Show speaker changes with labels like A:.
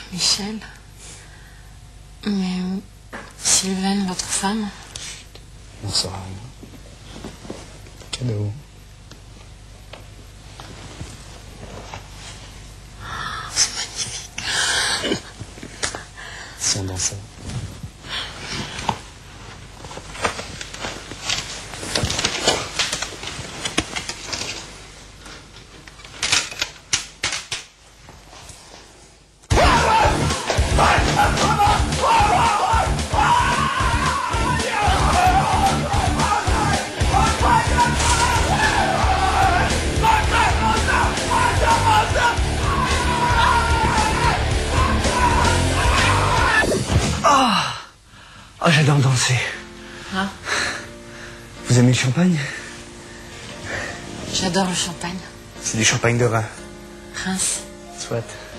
A: Michel. Mais Sylvaine, votre femme?
B: On saura rien. Cadeau.
A: C'est magnifique.
B: Sans danser.
C: Oh, j'adore danser.
A: Ah,
C: Vous aimez le champagne?
A: j'adore le champagne.
C: C'est du champagne de Rhin.
A: Reims.
C: Soit.